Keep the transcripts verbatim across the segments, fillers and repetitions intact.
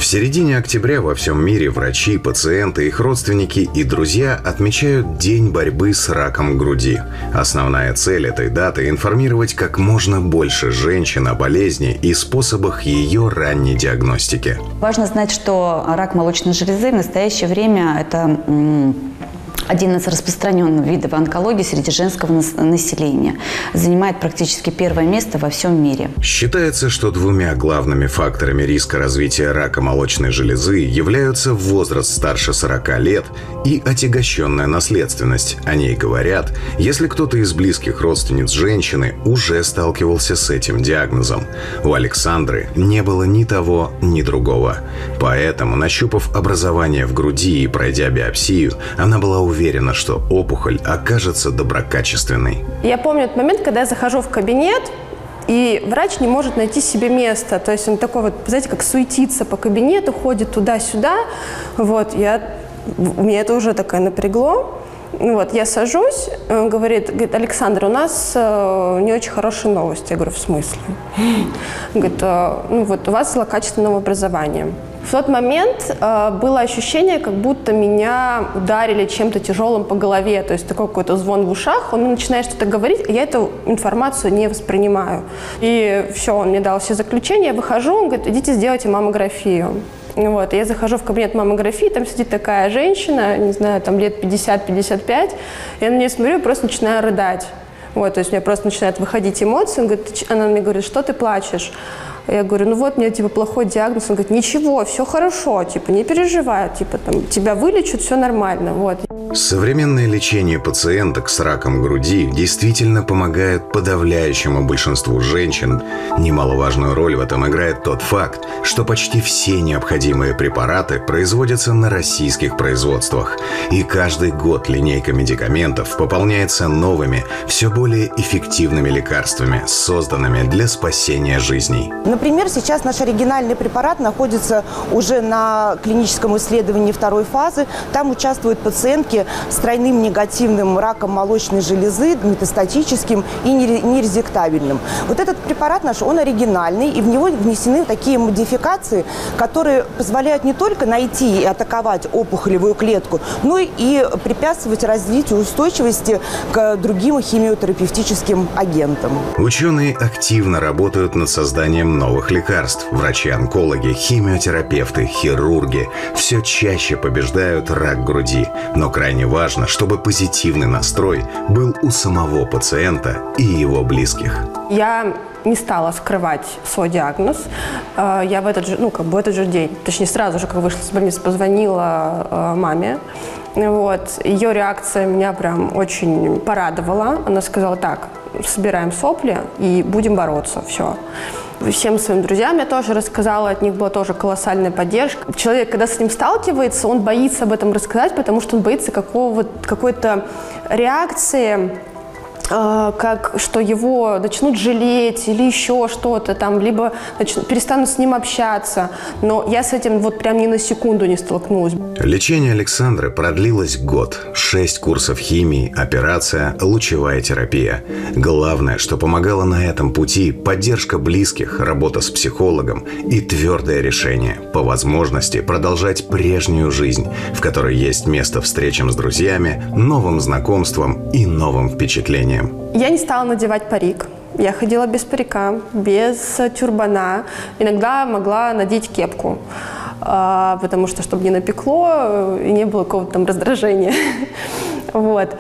середине октября во всем мире врачи, пациенты, их родственники и друзья отмечают День борьбы с раком груди. Основная цель этой даты – информировать как можно больше женщин о болезни и способах ее ранней диагностики. Важно знать, что рак молочной железы в настоящее время – это один из распространенных видов онкологии среди женского населения. Занимает практически первое место во всем мире. Считается, что двумя главными факторами риска развития рака молочной железы являются возраст старше сорока лет и отягощенная наследственность. О ней говорят, если кто-то из близких родственниц женщины уже сталкивался с этим диагнозом. У Александры не было ни того, ни другого. Поэтому, нащупав образование в груди и пройдя биопсию, она была уверена, уверена, что опухоль окажется доброкачественной. Я помню этот момент, когда я захожу в кабинет, и врач не может найти себе место. То есть он такой вот, знаете, как суетится по кабинету, ходит туда-сюда. Вот, я, меня это уже такое напрягло. Вот, я сажусь, он говорит, говорит, Александр, у нас э, не очень хорошие новости. Я говорю, в смысле? Он говорит, э, ну вот у вас злокачественное образование. В тот момент э, было ощущение, как будто меня ударили чем-то тяжелым по голове, то есть такой какой-то звон в ушах, он начинает что-то говорить, а я эту информацию не воспринимаю. И все, он мне дал все заключения, я выхожу, он говорит, идите сделайте маммографию. Вот, я захожу в кабинет маммографии, там сидит такая женщина, не знаю, там лет пятьдесят-пятьдесят пять, я на нее смотрю и просто начинаю рыдать. Вот, то есть у меня просто начинают выходить эмоции, он говорит, она мне говорит, что ты плачешь? Я говорю, ну вот, у меня, типа, плохой диагноз. Он говорит, ничего, все хорошо, типа, не переживай, типа, там, тебя вылечат, все нормально, вот. Современное лечение пациенток с раком груди действительно помогает подавляющему большинству женщин. Немаловажную роль в этом играет тот факт, что почти все необходимые препараты производятся на российских производствах. И каждый год линейка медикаментов пополняется новыми, все более эффективными лекарствами, созданными для спасения жизней. Например, сейчас наш оригинальный препарат находится уже на клиническом исследовании второй фазы. Там участвуют пациентки с тройным негативным раком молочной железы, метастатическим и нерезектабельным. Вот этот препарат наш, он оригинальный, и в него внесены такие модификации, которые позволяют не только найти и атаковать опухолевую клетку, но и препятствовать развитию устойчивости к другим химиотерапевтическим агентам. Ученые активно работают над созданием новых лекарств. Врачи-онкологи, химиотерапевты, хирурги все чаще побеждают рак груди. Но крайне важно, чтобы позитивный настрой был у самого пациента и его близких. Я не стала скрывать свой диагноз. Я в этот же, ну, как бы в этот же день, точнее сразу же, как вышла с больницы, позвонила маме. Вот. Ее реакция меня прям очень порадовала. Она сказала, так, собираем сопли и будем бороться, все. Всем своим друзьям я тоже рассказала, от них была тоже колоссальная поддержка. Человек, когда с ним сталкивается, он боится об этом рассказать, потому что он боится какого-то, какой-то реакции, э, как, что его начнут жалеть или еще что-то там, либо начнут, перестанут с ним общаться. Но я с этим вот прям ни на секунду не столкнулась. Лечение Александры продлилось год. Шесть курсов химии, операция, лучевая терапия. Главное, что помогало на этом пути – поддержка близких, работа с психологом и твердое решение, по возможности, продолжать прежнюю жизнь, в которой есть место встречам с друзьями, новым знакомствам и новым впечатлениям. Я не стала надевать парик. Я ходила без парика, без тюрбана. Иногда могла надеть кепку, потому что, чтобы не напекло и не было какого-то там раздражения. Вот.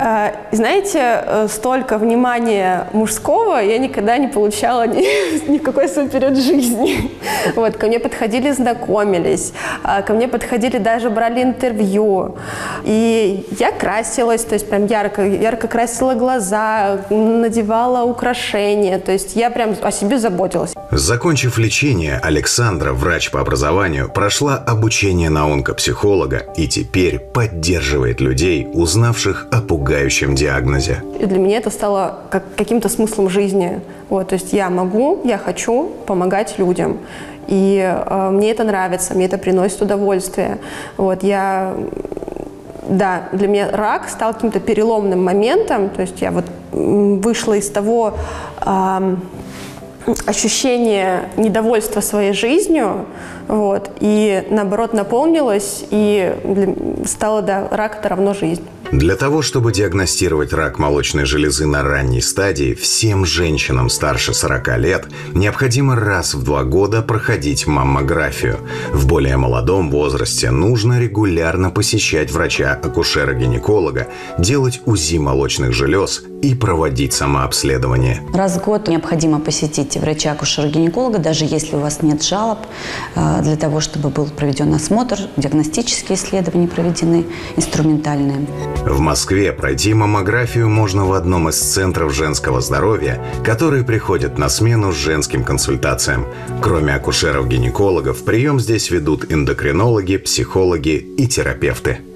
Знаете, столько внимания мужского я никогда не получала ни, ни в какой свой период жизни. Вот. Ко мне подходили, знакомились, ко мне подходили, даже брали интервью. И я красилась, то есть прям ярко, ярко красила глаза, надевала украшения, то есть я прям о себе заботилась. Закончив лечение, Александра, врач по образованию, прошла обучение на онкопсихолога и теперь поддерживает людей, узнавших о пугающем диагнозе. И для меня это стало как каким-то смыслом жизни. Вот, то есть я могу, я хочу помогать людям. И э, мне это нравится, мне это приносит удовольствие. Вот, я... Да, для меня рак стал каким-то переломным моментом. То есть я вот вышла из того... Э, ощущение недовольства своей жизнью, вот, и наоборот наполнилось, и стало, да, рак – это равно жизнь. Для того, чтобы диагностировать рак молочной железы на ранней стадии, всем женщинам старше сорока лет необходимо раз в два года проходить маммографию. В более молодом возрасте нужно регулярно посещать врача-акушера-гинеколога, делать УЗИ молочных желез и проводить самообследование. Раз в год необходимо посетить врача-акушера-гинеколога, даже если у вас нет жалоб, для того, чтобы был проведен осмотр, диагностические исследования проведены, инструментальные. В Москве пройти маммографию можно в одном из центров женского здоровья, которые приходят на смену женским консультациям. Кроме акушеров-гинекологов, прием здесь ведут эндокринологи, психологи и терапевты.